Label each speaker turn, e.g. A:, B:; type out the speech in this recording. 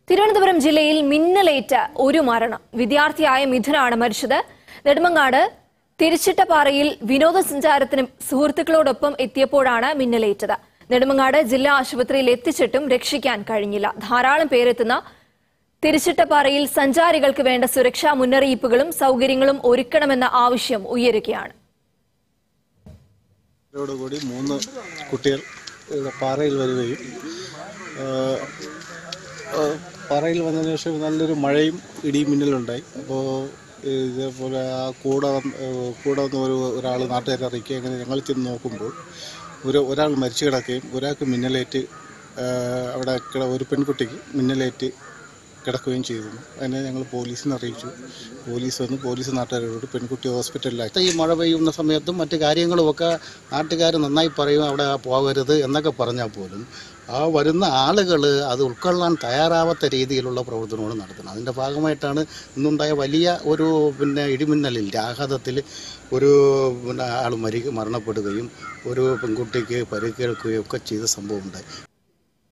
A: തിരുവനന്തപുരം ജില്ലയിൽ മിന്നലേറ്റ ഒരു മരണം. വിദ്യാർത്ഥിയായ മിഥുനാണ് മരിച്ചത്. നെടുമങ്ങാട് തിരുച്ചിട്ടപ്പാറയിൽ വിനോദസഞ്ചാരത്തിനും സുഹൃത്തുക്കളോടൊപ്പം എത്തിയപ്പോഴാണ് മിന്നലേറ്റത്. നെടുമങ്ങാട് ജില്ലാ ആശുപത്രിയിൽ എത്തിച്ചിട്ടും രക്ഷിക്കാൻ കഴിഞ്ഞില്ല. ധാരാളം പേരെത്തുന്ന തിരുച്ചിട്ടപ്പാറയിൽ സഞ്ചാരികൾക്ക് വേണ്ട സുരക്ഷാ മുന്നറിയിപ്പുകളും സൗകര്യങ്ങളും ഒരുക്കണമെന്ന ആവശ്യം ഉയരുകയാണ്.
B: മൂന്ന് കുട്ടികൾ പാറയിൽ വരികയും പാറയിൽ വന്നതിന് ശേഷം നല്ലൊരു മഴയും ഇടിയും മിന്നലുണ്ടായി. അപ്പോൾ ഇതേപോലെ ആ കൂടെ വന്ന ഒരാൾ നാട്ടുകാരെ അറിയിക്കുക. അങ്ങനെ ഞങ്ങൾ ചെന്ന് നോക്കുമ്പോൾ ഒരാൾ മരിച്ചു കിടക്കുകയും ഒരാൾക്ക് മിന്നലേറ്റ് അവിടെ ഒരു പെൺകുട്ടിക്ക് മിന്നലേറ്റ് കിടക്കുകയും ചെയ്തിരുന്നു. അതിനെ ഞങ്ങൾ പോലീസിനെ അറിയിച്ചു. പോലീസ് വന്ന് പോലീസ് നാട്ടുകാരോട് പെൺകുട്ടി ഹോസ്പിറ്റലിലായി. ഈ മഴ പെയ്യുന്ന സമയത്തും മറ്റു കാര്യങ്ങളുമൊക്കെ നാട്ടുകാർ നന്നായി പറയും, അവിടെ പോകരുത് എന്നൊക്കെ പറഞ്ഞാൽ പോലും ആ വരുന്ന ആളുകൾ അത് ഉൾക്കൊള്ളാൻ തയ്യാറാവാത്ത രീതിയിലുള്ള പ്രവർത്തനമാണ് നടത്തുന്നത്. അതിൻ്റെ ഭാഗമായിട്ടാണ് ഇന്നുണ്ടായ വലിയ ഒരു ഇടിമിന്നലിൽ ആഘാതത്തിൽ ഒരു ആൾ മരണപ്പെടുകയും ഒരു പെൺകുട്ടിക്ക് പരിക്കേൽക്കുകയും ഒക്കെ ചെയ്ത സംഭവം ഉണ്ടായി.